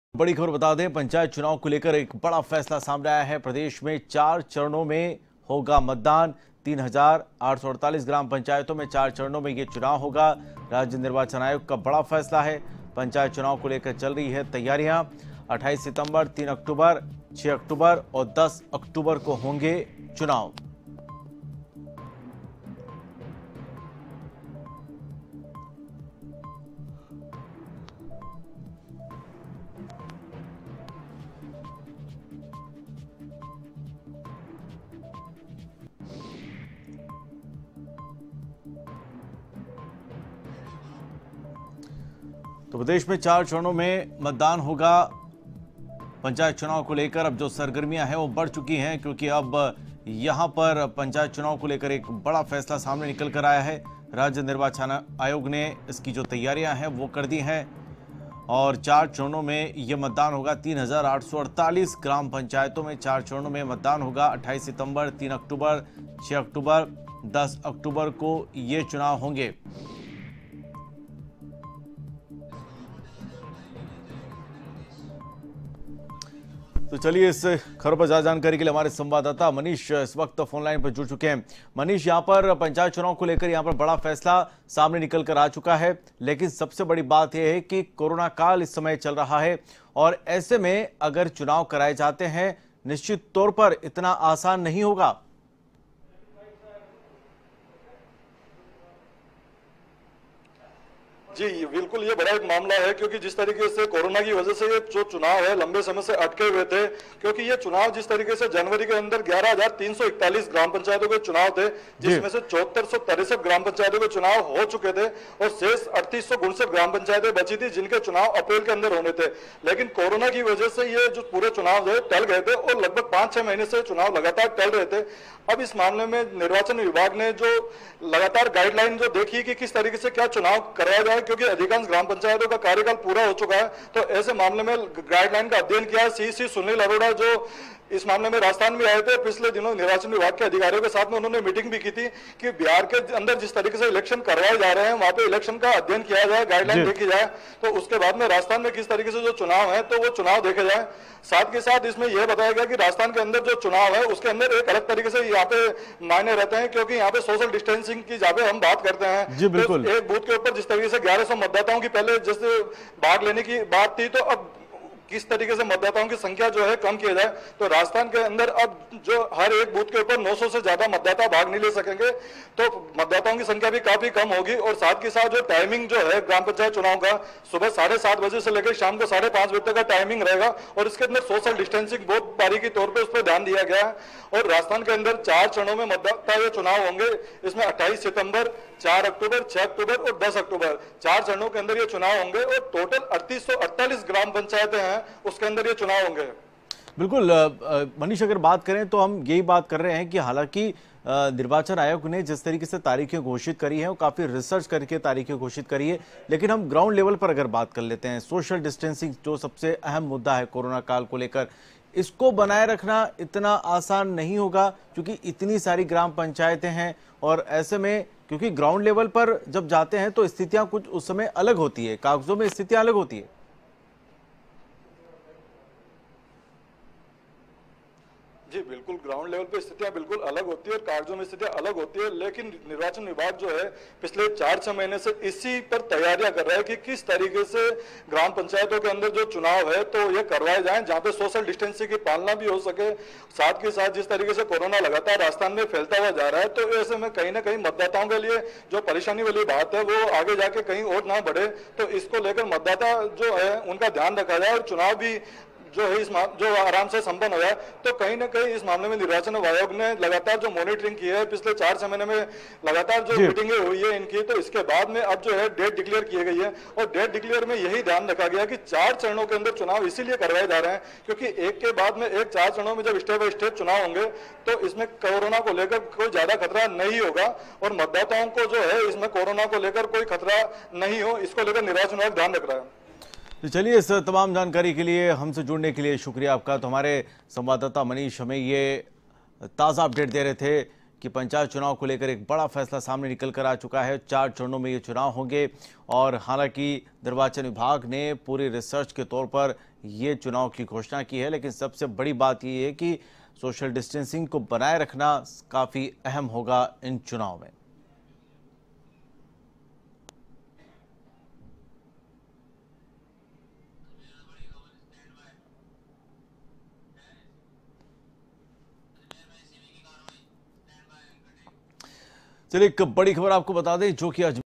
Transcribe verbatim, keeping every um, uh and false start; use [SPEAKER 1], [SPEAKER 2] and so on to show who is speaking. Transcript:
[SPEAKER 1] बड़ी खबर बता दें, पंचायत चुनाव को लेकर एक बड़ा फैसला सामने आया है। प्रदेश में चार चरणों में होगा मतदान। तीन हजार आठ सौ अड़तालीस ग्राम पंचायतों में चार चरणों में ये चुनाव होगा। राज्य निर्वाचन आयोग का बड़ा फैसला है। पंचायत चुनाव को लेकर चल रही है तैयारियां। अट्ठाईस सितंबर, तीन अक्टूबर, छह अक्टूबर और दस अक्टूबर को होंगे चुनाव। तो प्रदेश में चार चरणों में मतदान होगा। पंचायत चुनाव को लेकर अब जो सरगर्मियां हैं वो बढ़ चुकी हैं, क्योंकि अब यहां पर पंचायत चुनाव को लेकर एक बड़ा फैसला सामने निकल कर आया है। राज्य निर्वाचन आयोग ने इसकी जो तैयारियां हैं वो कर दी हैं और चार चरणों में ये मतदान होगा। तीन हजार आठ सौ अड़तालीस ग्राम पंचायतों में चार चरणों में मतदान होगा। अट्ठाईस सितंबर, तीन अक्टूबर, छह अक्टूबर, दस अक्टूबर को ये चुनाव होंगे। तो चलिए, इस खबर पर ज्यादा जानकारी के लिए हमारे संवाददाता मनीष इस वक्त फोन लाइन पर जुड़ चुके हैं। मनीष, यहां पर पंचायत चुनाव को लेकर यहां पर बड़ा फैसला सामने निकल कर आ चुका है, लेकिन सबसे बड़ी बात यह है कि कोरोना काल इस समय चल रहा है और ऐसे में अगर चुनाव कराए जाते हैं, निश्चित तौर पर इतना आसान नहीं होगा।
[SPEAKER 2] जी बिल्कुल, ये बड़ा एक मामला है, क्योंकि जिस तरीके से कोरोना की वजह से ये जो चुनाव है लंबे समय से अटके हुए थे, क्योंकि ये चुनाव जिस तरीके से जनवरी के अंदर ग्यारह हजार तीन सौ इकतालीस ग्राम पंचायतों के चुनाव थे, जिसमें से चौहत्तर सौ तिरसठ ग्राम पंचायतों के चुनाव हो चुके थे और शेष अड़तीस सौ उनसठ ग्राम पंचायतें बची थी जिनके चुनाव अप्रैल के अंदर होने थे। लेकिन कोरोना की वजह से ये जो पूरे चुनाव है टल गए थे और लगभग पांच छह महीने से चुनाव लगातार टल रहे थे। अब इस मामले में निर्वाचन विभाग ने जो लगातार गाइडलाइन जो देखी कि किस तरीके से क्या चुनाव कराया जाए, क्योंकि अधिकांश ग्राम पंचायतों का कार्यकाल पूरा हो चुका है, तो ऐसे मामले में गाइडलाइन का अध्ययन किया। सी सी सुनील अरोड़ा जो इस मामले में राजस्थान में आए थे, पिछले दिनों निर्वाचन विभाग के अधिकारियों के साथ में उन्होंने मीटिंग भी की थी कि बिहार के अंदर जिस तरीके से इलेक्शन करवाए जा रहे हैं वहां पे इलेक्शन का अध्ययन किया जाए, गाइडलाइन देखी जाए, तो उसके बाद में राजस्थान में किस तरीके से जो चुनाव है तो वो चुनाव देखे जाए। साथ के साथ इसमें यह बताया गया कि राजस्थान के अंदर जो चुनाव है उसके अंदर एक अलग तरीके से यहाँ पे मायने रहते हैं, क्योंकि यहाँ पे सोशल डिस्टेंसिंग की जहाँ पे हम बात करते हैं,
[SPEAKER 1] जी बिल्कुल।
[SPEAKER 2] तो एक बूथ के ऊपर जिस तरीके से ग्यारह सौ मतदाताओं की पहले जैसे भाग लेने की बात थी, तो अब किस तरीके से मतदाताओं की संख्या जो है कम किया जाए, तो राजस्थान के अंदर अब जो हर एक बूथ के ऊपर नौ सौ से ज्यादा मतदाता भाग नहीं ले सकेंगे, तो मतदाताओं की संख्या भी काफी कम होगी। और साथ के साथ जो टाइमिंग जो है ग्राम पंचायत चुनाव का, सुबह साढ़े सात बजे से लेकर शाम को साढ़े पांच बजे तक का टाइमिंग रहेगा और इसके अंदर सोशल डिस्टेंसिंग बहुत बारीकी तौर पर उस पर ध्यान दिया गया है। और राजस्थान के अंदर चार चरणों में मतदाता ये चुनाव होंगे। इसमें अट्ठाईस सितंबर, चार अक्टूबर, छह अक्टूबर और दस अक्टूबर चार चरणों के अंदर ये चुनाव होंगे और टोटल अड़तीस सौ अड़तालीस ग्राम पंचायतें हैं उसके अंदर ये चुनाव होंगे।
[SPEAKER 1] बिल्कुल मनीष, अगर बात करें तो हम यही बात कर रहे हैं कि हालांकि निर्वाचन आयोग ने जिस तरीके से तारीखें घोषित करी है वो काफी रिसर्च करके तारीखें घोषित करी है, लेकिन हम ग्राउंड लेवल पर अगर बात कर लेते हैं, सोशल डिस्टेंसिंग जो सबसे अहम मुद्दा है कोरोना काल को लेकर, इसको बनाए रखना इतना आसान नहीं होगा, क्योंकि इतनी सारी ग्राम पंचायतें हैं और ऐसे में क्योंकि ग्राउंड लेवल पर जब जाते हैं तो स्थितियां कुछ उस समय अलग होती है, कागजों में स्थितियां अलग होती है।
[SPEAKER 2] जी बिल्कुल, ग्राउंड लेवल पे स्थितियां बिल्कुल अलग होती है और कागजों में स्थितियां अलग होती है, लेकिन निर्वाचन विभाग जो है पिछले चार छह महीने से इसी पर तैयारियां कर रहा है कि किस तरीके से ग्राम पंचायतों के अंदर जो चुनाव है तो ये करवाए जाएं जहां पे सोशल डिस्टेंसिंग की पालना भी हो सके। साथ के साथ जिस तरीके से कोरोना लगातार राजस्थान में फैलता हुआ जा रहा है, तो ऐसे में कहीं ना कहीं मतदाताओं के लिए जो परेशानी वाली बात है वो आगे जाके कहीं और ना बढ़े, तो इसको लेकर मतदाता जो है उनका ध्यान रखा जाए और चुनाव भी जो है इस जो आराम से संपन्न हो जाए। तो कहीं ना कहीं इस मामले में निर्वाचन आयोग ने लगातार जो मॉनिटरिंग की है पिछले चार छह महीने में, लगातार जो मीटिंगें हुई है इनकी, तो इसके बाद में अब जो है डेट डिक्लेयर की गई है और डेट डिक्लेयर में यही ध्यान रखा गया कि चार चरणों के अंदर चुनाव इसीलिए करवाए जा रहे हैं क्योंकि एक के बाद में एक चार चरणों में जब स्टेप बाय स्टेप चुनाव होंगे तो इसमें कोरोना को लेकर कोई ज्यादा खतरा नहीं होगा और मतदाताओं को जो है इसमें कोरोना को लेकर कोई खतरा नहीं हो, इसको लेकर निर्वाचन आयोग ध्यान रख रहा है।
[SPEAKER 1] तो चलिए, इस तमाम जानकारी के लिए हमसे जुड़ने के लिए शुक्रिया आपका। तो हमारे संवाददाता मनीष हमें ये ताज़ा अपडेट दे रहे थे कि पंचायत चुनाव को लेकर एक बड़ा फैसला सामने निकल कर आ चुका है। चार चरणों में ये चुनाव होंगे और हालांकि निर्वाचन विभाग ने पूरी रिसर्च के तौर पर ये चुनाव की घोषणा की है, लेकिन सबसे बड़ी बात ये है कि सोशल डिस्टेंसिंग को बनाए रखना काफी अहम होगा इन चुनाव में। चलिए एक बड़ी खबर आपको बता दें जो कि आज